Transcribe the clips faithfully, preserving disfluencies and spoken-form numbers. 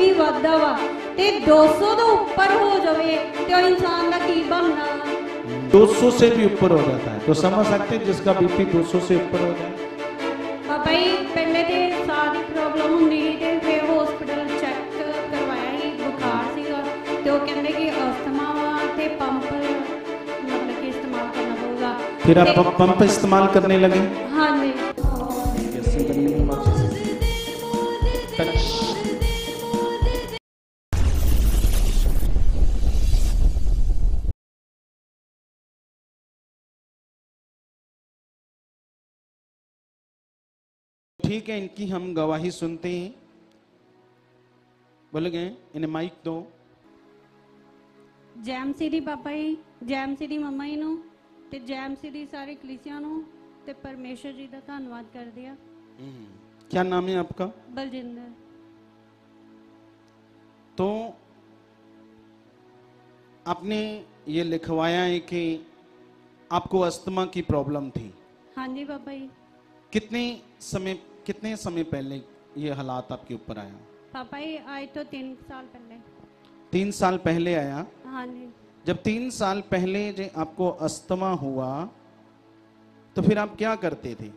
BP ਵੱਧਦਾ ਵਾ ਤੇ दो सौ ਤੋਂ ਉੱਪਰ ਹੋ ਜਾਵੇ ਤੇ ਉਹ ਇਨਸਾਨ ਦਾ ਕੀ ਬਣਨਾ ਵਾ। दो सौ से भी ऊपर हो जाता है तो समझ सकते हैं जिसका बीपी दो सौ से ऊपर हो जाए। पापा जी पहले तो साह की प्रॉब्लम होंगी ते फिर हॉस्पिटल चेक करवाया ही बुखार सीगा ते वो कहंदे कि अस्थमा वा ते पंप मतलब कि इस्तेमाल करना पड़ेगा। फिर आप पंप पंप इस्तेमाल करने लगे? हाँ जी। ठीक है, इनकी हम गवाही सुनते हैं। बोले गए इन्हें माइक दो। जैम सीडी पापा जी, जैम सीडी मम्मा जी नू ते जैम सीडी सारे कलीसिया नू ते परमेश्वर जी का धन्यवाद कर दिया। क्या नाम है आपका? बलजिंदर। तो आपने ये लिखवाया है कि आपको अस्थमा की प्रॉब्लम थी। हाँ जी पापा जी। कितने समय कितने समय पहले ये हालात आपके ऊपर आया? पापा जी आज तो तीन साल पहले। तीन साल पहले आया? हाँ जी। जब तीन साल पहले जो आपको अस्थमा हुआ तो फिर आप क्या करते थे?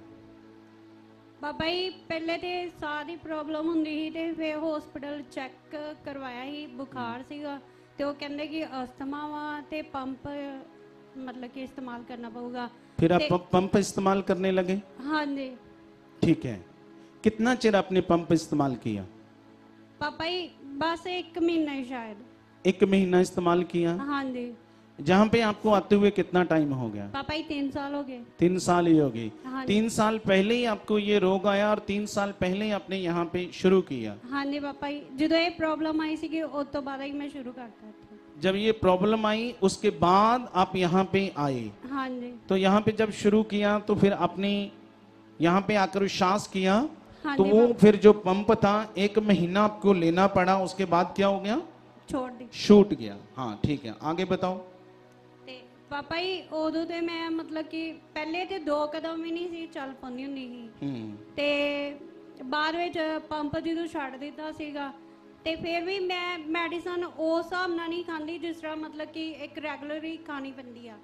पापा जी पहले तो साह की प्रॉब्लम होंगी ही ते फिर हॉस्पिटल चेक करवाया ही बुखार सीगा ते वो कहंदे कि अस्थमा वा ते पंप मतलब कि इस्तेमाल करना पड़ेगा। फिर आप पंप, पंप इस्तेमाल करने लगे? हाँ जी। ठीक है, कितना चिर आपने पंप इस्तेमाल किया? पापा जी बस एक महीना ही शायद। एक महीना इस्तेमाल किया? हाँ जी। जहाँ पे आपको आते हुए कितना टाइम हो गया? पापा जी तीन साल हो गए। तीन साल ही हो गए। हाँ तीन साल पहले ही आपको ये रोग आया और तीन साल पहले ही आपने यहाँ पे शुरू किया? हाँ जी पापा जी जो ये प्रॉब्लम आई सी उस तो बाद ही मैं शुरू करता था। जब ये प्रॉब्लम आई उसके बाद आप यहाँ पे आए? हाँ जी। तो यहाँ पे जब शुरू किया तो फिर आपने यहाँ पे आकर विश्वास किया? हाँ तो जी वो फिर जो पंप था एक महीना आपको लेना पड़ा, उसके बाद क्या हो गया? छोड़ दी, छूट गया। हाँ ठीक है, आगे बताओ। ते पापा जी उदों ते मैं मतलब कि पहले ते दो कदम भी नहीं सी चल पांदी हुंदी सी ते बाद विच पंप जदों छड्ड दित्ता सीगा ते फिर भी मैं मेडिसिन उस हिसाब नाल नहीं खांदी जिस तरह मतलब कि एक रेगुलर ही खानी पैंदी आ।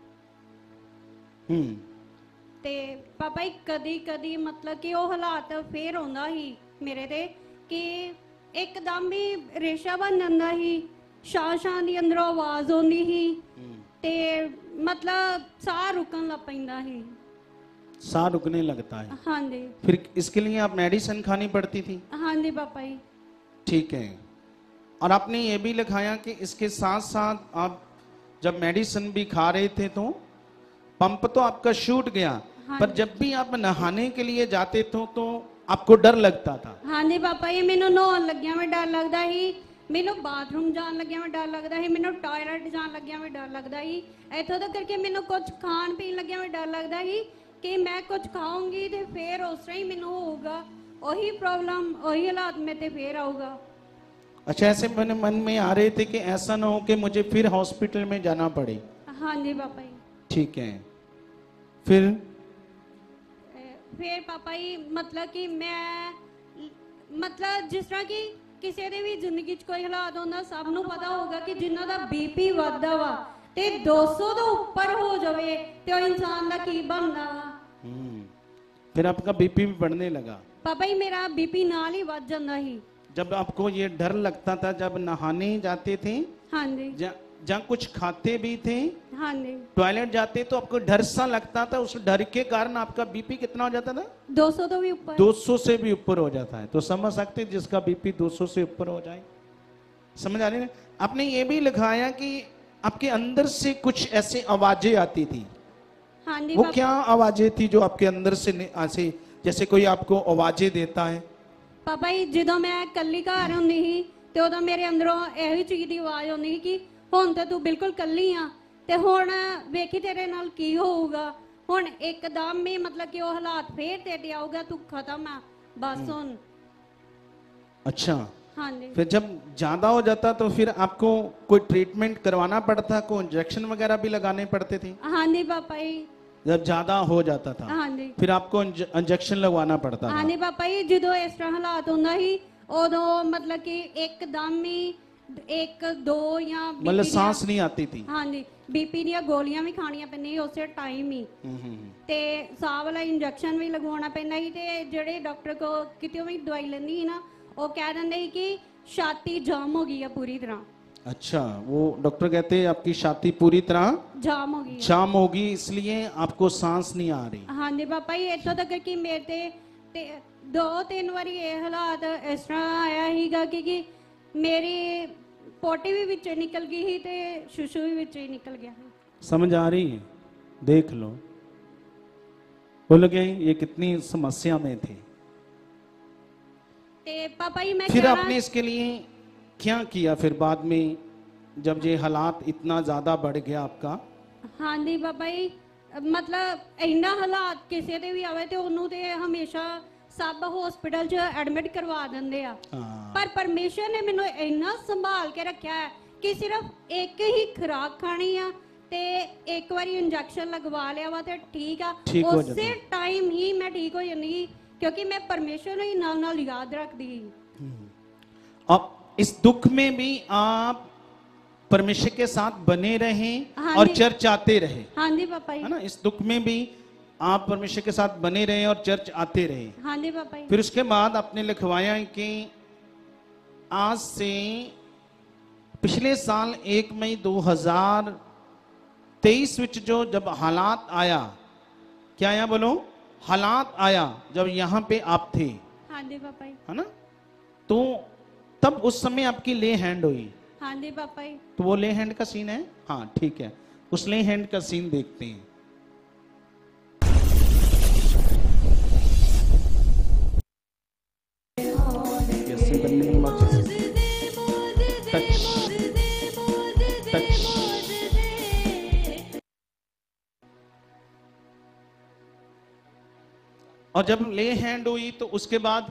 हम्म ते पापा जी कदी कदी मतलब कि वो हालात फिर आउंदा ही मेरे ते कि एकदम ही रेशा बन जांदा ही, शां शां दी अंदरों आवाज आउंदी ही ते मतलब साह रुकन लग पैंदा ही। साह रुकने लगता है? हाँ जी। फिर इसके लिए आप मेडिसिन खानी पड़ती थी? हाँ जी पापा जी। ठीक है, और आपने ये भी लिखाया कि इसके साथ साथ आप जब मेडिसिन भी खा रहे थे तो पंप तो आपका छूट गया। हाँ, पर जब भी आप नहाने के लिए जाते थे तो आपको डर लगता था? हाँ जी पापा जी मैनू नहाउण लग्गिया में डर लगता ही, मैनू बाथरूम जान लग्गिया में डर लगता ही, मैनू टॉयलेट जान लग्गिया में डर लगता ही, इत्थों तक करके मैनू कुछ खान पीन लग्गिया में डर लगता ही कि मैं कुछ खाऊंगी तो फिर उस तरह ही मैनू होगा, वही प्रॉब्लम वही हालात में ते फिर आऊगा। अच्छा, ऐसे मेरे मन में आ रहे थे कि ऐसा ना हो कि मुझे फिर हॉस्पिटल में जाना पड़े? हाँ जी पापा जी। ठीक है, फिर फिर पापा जी मतलब कि मैं मतलब जिस तरह की किसी दे भी जिंदगी च कोई हालात होंदा सब नूं पता होगा कि जिन्हां दा बीपी वधदा वा ते दो सौ तो ऊपर हो जावे ते ओ इंसान दा की बनदा वा। फिर आपका बीपी भी बढ़ने लगा? पापा जी मेरा बीपी नाल ही वध जांदा ही। जब आपको ये डर लगता था जब नहाने जाते थे? हाँ जी। जहाँ कुछ खाते भी थे? हाँ जी। टॉयलेट जाते तो आपको डर सा लगता था, उस डर के कारण आपका बीपी कितना हो जाता था? दो सौ तो भी ऊपर। दो सौ से भी ऊपर हो जाता है। तो समझ सकते जिसका बीपी दो सौ से ऊपर हो जाए, समझ आ रही है? आपने ये भी लिखाया कि आपके अंदर से कुछ ऐसे आवाजें आती थी। हाँ जी। वो क्या आवाजें थी जो आपके अंदर से ऐसे जैसे कोई आपको आवाजें देता है? पापा जी जो मैं कल्ली घर होंदी ही ते उदों मेरे अंदरों यही चीज की आवाज आउंदी ही कि हुण ते तू बिल्कुल कल्ली आ ते हुण वेखी तेरे नाल की होऊगा, हुण एकदम ही मतलब कि वो हालात फिर तेरे आऊगा, तू खत्म है बस हुण। अच्छा। हाँ जी। फिर जब ज्यादा हो जाता तो फिर आपको कोई ट्रीटमेंट करवाना पड़ता, कोई इंजेक्शन वगैरह भी लगाने पड़ते थे? हाँ जी पापा जी। जब ज्यादा हो जाता था? हाँ जी। फिर आपको इंजेक्शन लगवाना पड़ता था? हाँ जी पापा जी जो इस तरह हालात होंदा ही उदों मतलब कि एकदम ही एक दो या मतलब सांस नहीं आती थी। हाँ जी, बीपी ਦੀਆਂ ਗੋਲੀਆਂ ਵੀ ਖਾਣੀਆਂ ਪੈਂਦੀਆਂ ਉਸੇ ਟਾਈਮ ਹੀ ਤੇ ਸਾਹ ਵਾਲਾ ਇੰਜੈਕਸ਼ਨ ਵੀ ਲਗਵਾਉਣਾ ਪੈਂਦਾ ਸੀ ਤੇ ਜਿਹੜੇ ਡਾਕਟਰ ਕੋ ਕਿਤੇ ਵੀ ਦਵਾਈ ਲੈਂਦੀ ਸੀ ਨਾ ਉਹ ਕਹਿ ਦਿੰਦੇ ਸੀ ਕਿ ਛਾਤੀ ਜਾਮ ਹੋ ਗਈ ਹੈ ਪੂਰੀ ਤਰ੍ਹਾਂ। अच्छा, वो डॉक्टर कहते हैं आपकी छाती पूरी तरह जाम हो गई जाम होगी इसलिए आपको सांस नहीं आ रही। हाँ जी पापा जी, इत्थों तक कि मेरे ते, ते दो तीन बारी ये हालात इस तरह आया हीगा कि, कि मेरी पोटी भी विच निकल गई ही ते शुशु भी विच ही निकल गया। समझ आ रही है? देख लो, बोल गए ये कितनी समस्या में थे। ते पापा जी मैं फिर आपने इसके लिए क्या किया फिर बाद में जब ये हालात इतना ज्यादा बढ़ गया आपका? हाँ जी पापा जी, मतलब इन्ना हालात किसी दे भी आवे ते ओनू ते हमेशा सब हॉस्पिटल च एडमिट करवा देंगे आ, पर परमेश्वर ने मैनू इन्ना संभाल के रखा है कि सिर्फ एक ही खुराक खानी आ ते एक बारी इंजेक्शन लगवा लिया वा ते ठीक आ, उसे टाइम ही मैं ठीक हो जानी क्योंकि मैं परमेश्वर ही नाल नाल याद रखदी। अब इस दुख में भी आप परमेश्वर के साथ बने रहे हाँ और चर्च आते रहे। हाँ जी पापा जी, है ना, इस दुख में भी आप परमेश्वर के साथ बने रहे और चर्च आते रहे। हाँ जी पापा जी। फिर उसके बाद आपने लिखवाया कि आज से पिछले साल एक मई दो हजार तेईस विच जो जब हालात आया, क्या आया बोलो, हालात आया जब यहाँ पे आप थे। हाँ जी पापा जी। है ना, तो तब उस समय आपकी ले हैंड हुई। हाँ जी पापा जी। तो वो ले हैंड का सीन है, हाँ ठीक है, उस ले हैंड का सीन देखते हैं। टच टच और जब ले हैंड हुई तो उसके बाद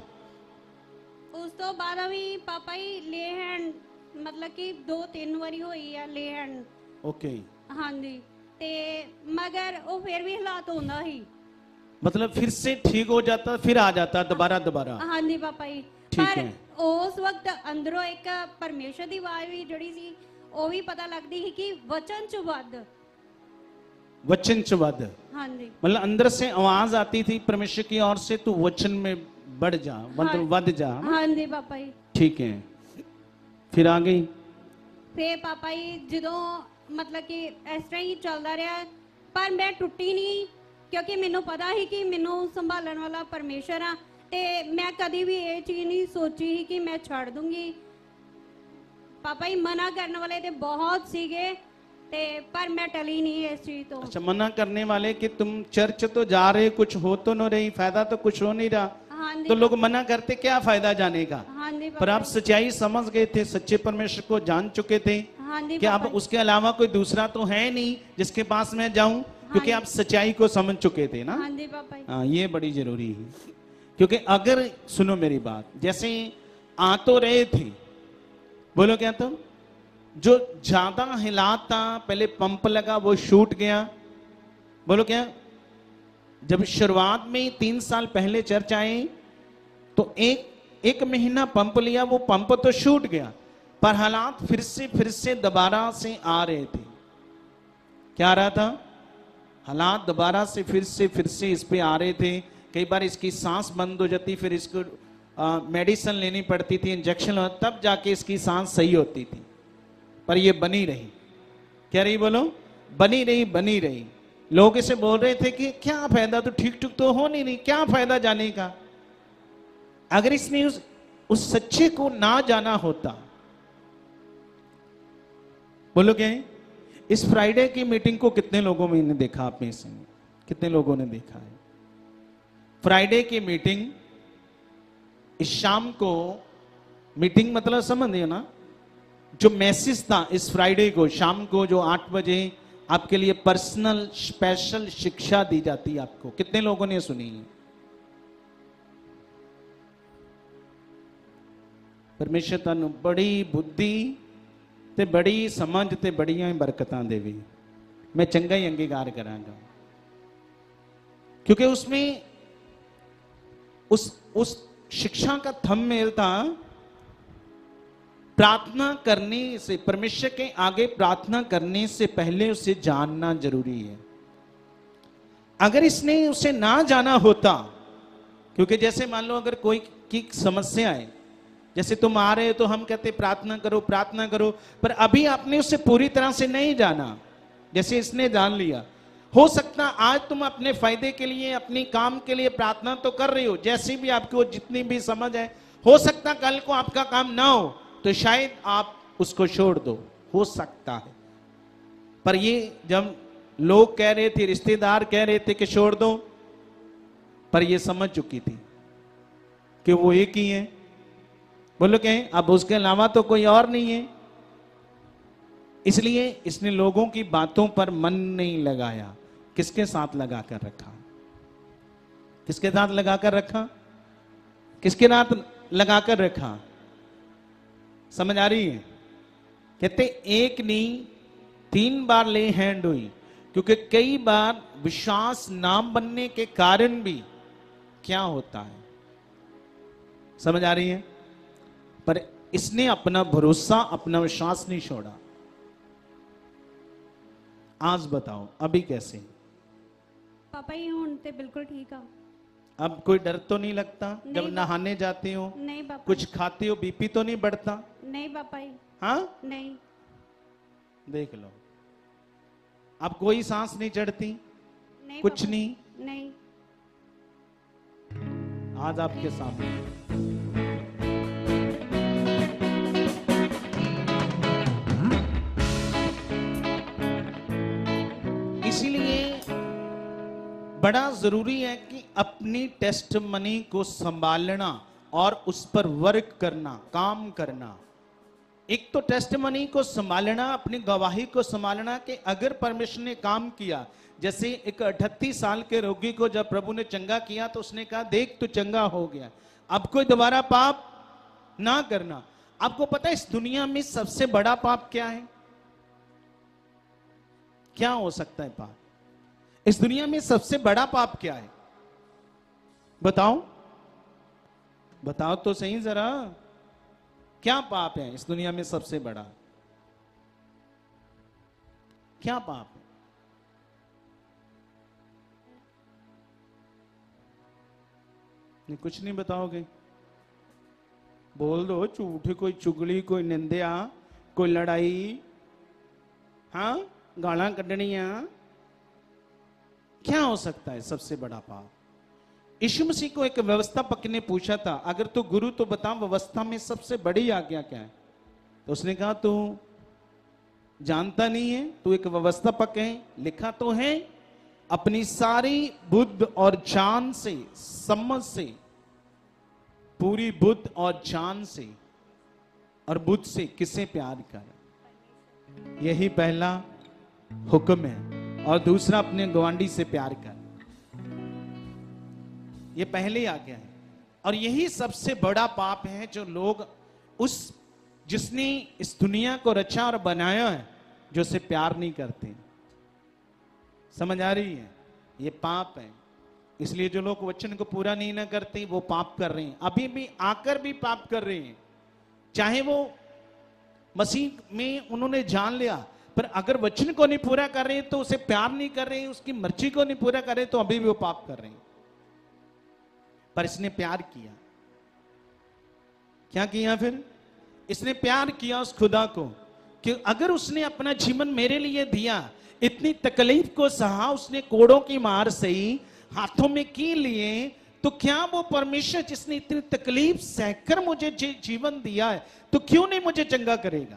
उस तो बाद भी पापा ही ले हैंड मतलब कि दो तीन बारी हुई है ले हैंड। ओके। हाँ जी, ते मगर वो फिर भी हालात होंदा ही, मतलब फिर से ठीक हो जाता फिर आ जाता दोबारा दोबारा। हाँ जी पापा जी, पर उस वक्त अंदरों एक परमेश्वर की आवाज भी जड़ी सी वो भी पता लगती है कि वचन च वध, वचन च वध। हाँ जी, मतलब अंदर से आवाज आती थी परमेश्वर की ओर से, तू वचन में बढ़ जा, मतलब वध जा। हाँ जी पापा जी। ठीक है, फिर आ गई। फिर पापा जी जो मतलब कि इस तरह ही चलता रहा, पर मैं टुटी नहीं क्योंकि मैनू पता ही कि मैनू संभालने वाला परमेश्वर आ, ते मैं कभी भी ये चीज नहीं सोची ही कि मैं छड़ दूंगी। पापा जी मना करने वाले ते बहुत सीगे, ते पर मैं टली नहीं इस चीज तो। अच्छा, मना करने वाले कि तुम चर्च तो जा रहे, कुछ हो तो न रही, फायदा तो कुछ हो नहीं रहा। हाँ तो लोग मना करते, क्या फायदा जाने का। हाँ पर आप सच्चाई समझ गए थे, सच्चे परमेश्वर को जान चुके थे हाँ कि अब उसके अलावा कोई दूसरा तो है नहीं जिसके पास मैं जाऊं, क्योंकि आप सच्चाई को समझ चुके थे ना। हाँ जी पापा जी। हाँ, ये बड़ी जरूरी है, क्योंकि अगर सुनो मेरी बात, जैसे आ तो रहे थे, बोलो क्या, तो जो ज्यादा हिला था, पहले पंप लगा वो शूट गया, बोलो क्या। जब शुरुआत में तीन साल पहले चर्च आए तो एक एक महीना पंप लिया, वो पंप तो शूट गया, पर हालात फिर से फिर से दोबारा से आ रहे थे। क्या आ रहा था? हालात दोबारा से फिर से फिर से इस पे आ रहे थे। कई बार इसकी सांस बंद हो जाती, फिर इसको मेडिसिन लेनी पड़ती थी, इंजेक्शन, तब जाके इसकी सांस सही होती थी, पर ये बनी रही। क्या रही बोलो? बनी रही, बनी रही। लोग इसे बोल रहे थे कि क्या फायदा, तो ठीक ठीक तो हो नहीं रही, क्या फायदा जाने का। अगर इसने उस, उस सच्चे को ना जाना होता, बोलो क्या है? इस फ्राइडे की मीटिंग को कितने लोगों में ने देखा? आप में से कितने लोगों ने देखा है फ्राइडे की मीटिंग? इस शाम को मीटिंग मतलब समझिए ना, जो मैसेज था इस फ्राइडे को शाम को, जो आठ बजे आपके लिए पर्सनल स्पेशल शिक्षा दी जाती है आपको, कितने लोगों ने सुनी है? परमेश्वर तनु बड़ी बुद्धि ते बड़ी समझ ते बड़ियां बरकतां देवी। मैं चंगा ही अंगीकार करांगा, क्योंकि उसमें उस उस शिक्षा का थंबनेल था प्रार्थना करने से, परमेश्वर के आगे प्रार्थना करने से पहले उसे जानना जरूरी है। अगर इसने उसे ना जाना होता, क्योंकि जैसे मान लो अगर कोई की समस्या है, जैसे तुम आ रहे हो तो हम कहते प्रार्थना करो प्रार्थना करो, पर अभी आपने उसे पूरी तरह से नहीं जाना। जैसे इसने जान लिया, हो सकता आज तुम अपने फायदे के लिए, अपनी काम के लिए प्रार्थना तो कर रही हो, जैसी भी आपको जितनी भी समझ है, हो सकता कल को आपका काम ना हो तो शायद आप उसको छोड़ दो, हो सकता है। पर ये जब लोग कह रहे थे, रिश्तेदार कह रहे थे कि छोड़ दो, पर ये समझ चुकी थी कि वो एक ही है। बोलो कहें अब उसके अलावा तो कोई और नहीं है। इसलिए इसने लोगों की बातों पर मन नहीं लगाया। किसके साथ लगा कर रखा? किसके साथ लगा कर रखा? किसके साथ लगा कर रखा? समझ आ रही है? कहते एक नहीं तीन बार ले हैंड हुई, क्योंकि कई बार विश्वास ना बनने के कारण भी क्या होता है, समझ आ रही है? पर इसने अपना भरोसा, अपना विश्वास नहीं छोड़ा। आज बताओ अभी कैसे? पापा ही हूं ते बिल्कुल ठीक है। अब कोई डर तो नहीं लगता जब नहाने जाती हो? नहीं पापा। कुछ खाती हो बीपी तो नहीं बढ़ता? नहीं पापा ही। हाँ नहीं। देख लो, अब कोई सांस नहीं चढ़ती? नहीं कुछ पापा। नहीं? नहीं। आज आपके सामने इसीलिए बड़ा जरूरी है कि अपनी टेस्ट मनी को संभालना और उस पर वर्क करना, काम करना। एक तो टेस्ट मनी को संभालना, अपनी गवाही को संभालना कि अगर परमेश्वर ने काम किया, जैसे एक अठतीस साल के रोगी को जब प्रभु ने चंगा किया तो उसने कहा देख तू चंगा हो गया, अब कोई दोबारा पाप ना करना। आपको पता है इस दुनिया में सबसे बड़ा पाप क्या है? क्या हो सकता है पाप? इस दुनिया में सबसे बड़ा पाप क्या है? बताओ बताओ तो सही जरा, क्या पाप है इस दुनिया में सबसे बड़ा? क्या पाप है? नहीं, कुछ नहीं बताओगे? बोल दो, झूठ, कोई चुगली, कोई निंदा, कोई लड़ाई, हाँ गाला कढ़निया, क्या हो सकता है सबसे बड़ा पाप? यीशु मसीह को एक व्यवस्थापक ने पूछा था, अगर तू गुरु तो बता व्यवस्था में सबसे बड़ी आज्ञा क्या है? तो उसने कहा तू जानता नहीं है, तू एक व्यवस्थापक है, लिखा तो है अपनी सारी बुद्ध और जान से, समझ से, पूरी बुद्ध और जान से और बुद्ध से किसे प्यार कर, यही पहला हुक्म है, और दूसरा अपने गवांडी से प्यार कर, ये पहले आ गया है। और यही सबसे बड़ा पाप है जो लोग उस जिसने इस दुनिया को रचा और बनाया है, जो उसे प्यार नहीं करते। समझ आ रही है? ये पाप है। इसलिए जो लोग वचन को पूरा नहीं ना करते वो पाप कर रहे हैं, अभी भी आकर भी पाप कर रहे हैं। चाहे वो मसीह में उन्होंने जान लिया, पर अगर वचन को नहीं पूरा कर रहे तो उसे प्यार नहीं कर रहे, उसकी मर्जी को नहीं पूरा कर रहे तो अभी भी वो पाप कर रहे हैं। पर इसने प्यार किया, क्या किया? फिर इसने प्यार किया उस खुदा को कि अगर उसने अपना जीवन मेरे लिए दिया, इतनी तकलीफ को सहा उसने, कोड़ों की मार सही, हाथों में की लिए, तो क्या वो परमेश्वर जिसने इतनी तकलीफ सहकर मुझे जीवन दिया है, तो क्यों नहीं मुझे चंगा करेगा?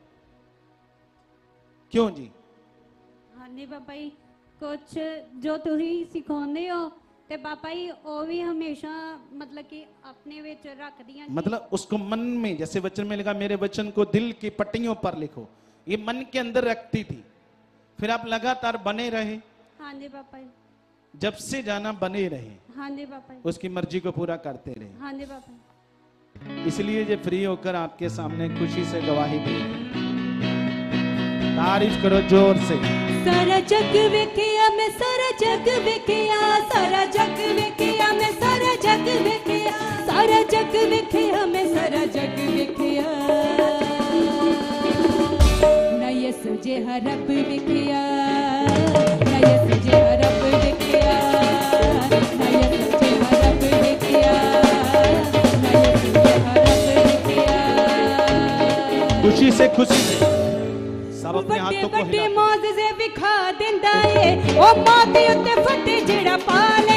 क्यों जी? हाँ नहीं पापा जी, कुछ जो तुसी सिखाते हो ते पापा जी वो भी हमेशा मतलब कि अपने विच रख दिया। मतलब उसको मन में, जैसे वचन में लिखा मेरे वचन को दिल की पट्टियों पर लिखो, ये मन के अंदर रखती थी, फिर आप लगातार बने रहे। हाँ जी पापा जी। जब से जाना बने रहे। हाँ जी पापा जी। उसकी मर्जी को पूरा करते रहे। हाँ जी पापा। इसलिए ये फ्री होकर आपके सामने खुशी से गवाही दे रहे हैं। तारीफ करो जोर से। सारा जग वेखिया मैं, सारा जग वेखिया, सारा जग वेखिया मैं, सारा जग वेखिया, सारा जग वेखिया मैं, सारा जग वेखिया। ਜਿਹਾ ਰੱਬ ਵੇਖਿਆ ਨਾ ਯਿਸੂ ਜਿਹਾ ਰੱਬ ਵੇਖਿਆ ਨਾ ਯਿਸੂ ਜਿਹਾ ਰੱਬ ਵੇਖਿਆ ਨਾ ਯਿਸੂ ਜਿਹਾ ਰੱਬ ਵੇਖਿਆ खुशी से खुशी से सब अपने हाथों को ਵੱਡੇ हिला ਮੌਜਜ਼ੇ ਵਿਖਾ ਦਿੰਦਾ ਏ ਉਹ ਮਾਂ ਦੇ ਉੱਤੇ ਫਤਿਹ ਜਿਹੜਾ ਪਾ